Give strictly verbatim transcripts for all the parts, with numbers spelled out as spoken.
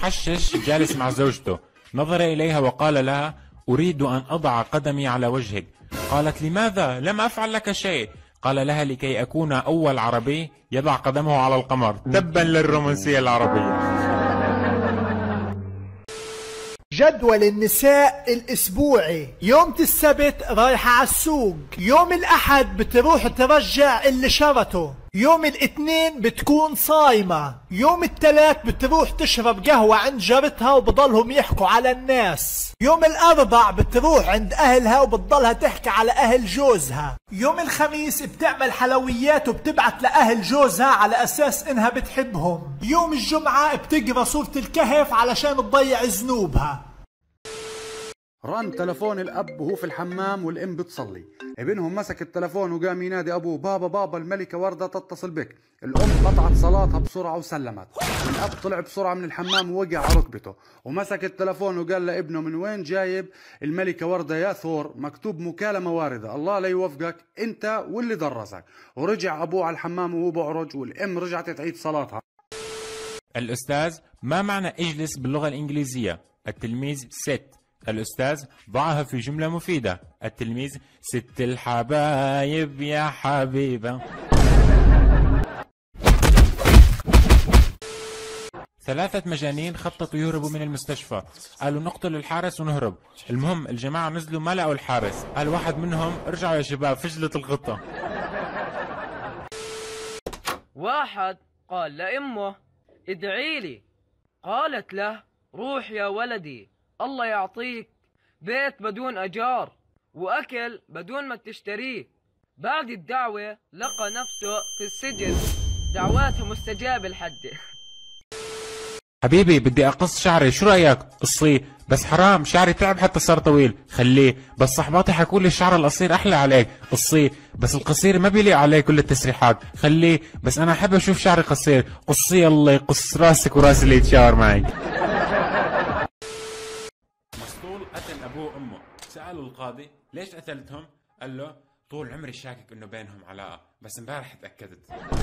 محشش جالس مع زوجته، نظر إليها وقال لها: أريد أن أضع قدمي على وجهك. قالت: لماذا؟ لم أفعل لك شيء. قال لها: لكي أكون أول عربي يضع قدمه على القمر. تبا للرومانسية العربية. جدول النساء الأسبوعي: يوم السبت رايحة على السوق، يوم الأحد بتروح ترجع اللي شرته، يوم الاثنين بتكون صايمة، يوم الثلاث بتروح تشرب قهوة عند جارتها وبضلهم يحكوا على الناس، يوم الأربع بتروح عند أهلها وبتضلها تحكي على أهل جوزها، يوم الخميس بتعمل حلويات وبتبعت لأهل جوزها على أساس إنها بتحبهم، يوم الجمعة بتقرأ سورة الكهف علشان تضيع ذنوبها. رن تلفون الأب وهو في الحمام والأم بتصلي، ابنهم مسك التلفون وقام ينادي أبوه: بابا بابا الملكة وردة تتصل بك. الأم قطعت صلاتها بسرعة وسلمت. الأب طلع بسرعة من الحمام ووقع على ركبته ومسك التلفون وقال لابنه: من وين جايب الملكة وردة يا ثور؟ مكتوب مكالمة واردة، الله لا يوفقك أنت واللي درسك. ورجع أبوه على الحمام وهو بعرج، والأم رجعت تعيد صلاتها. الأستاذ: ما معنى اجلس باللغة الإنجليزية؟ التلميذ: sit. الأستاذ: ضعها في جملة مفيدة. التلميذ: ست الحبايب يا حبيبة. ثلاثة مجانين خططوا يهربوا من المستشفى، قالوا نقتل الحارس ونهرب. المهم الجماعة نزلوا ما لقوا الحارس، قال واحد منهم: ارجعوا يا شباب فشلت الخطة. واحد قال لأمه: ادعي لي. قالت له: روح يا ولدي، الله يعطيك بيت بدون أجار وأكل بدون ما تشتريه. بعد الدعوة لقى نفسه في السجن، دعواته مستجابة لحده. حبيبي بدي أقص شعري، شو رأيك؟ قصيه. بس حرام شعري تعب حتى صار طويل. خليه. بس صحباتي حكوا لي الشعر القصير أحلى عليك. قصيه. بس القصير ما بيليق علي كل التسريحات. خليه. بس أنا أحب أشوف شعري قصير. قصيه الله يقص راسك وراس اللي يتشاور معي. مسطول قتل أبوه وأمه، سألوا القاضي: ليش قتلتهم؟ قال له: طول عمري شاكك إنه بينهم علاقة، بس امبارح تأكدت.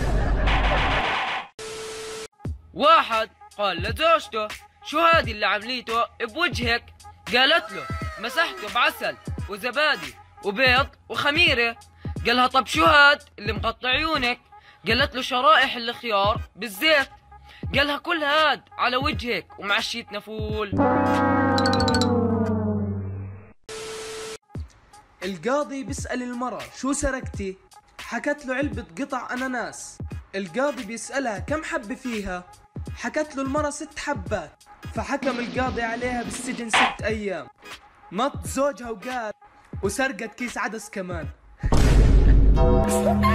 واحد قال لزوجته: شو هادي اللي عمليته بوجهك؟ قالت له: مسحته بعسل وزبادي وبيض وخميرة. قالها: طب شو هاد اللي مقطع عيونك؟ قالت له: شرائح الخيار بالزيت. قالها: كل هاد على وجهك ومعشيتنا فول. القاضي بيسأل المرأة: شو سرقتي؟ حكت له: علبة قطع أناناس. القاضي بيسألها: كم حبة فيها؟ حكت له المرأة: ست حبات. فحكم القاضي عليها بالسجن ست أيام. نط زوجها وقال: وسرقت كيس عدس كمان.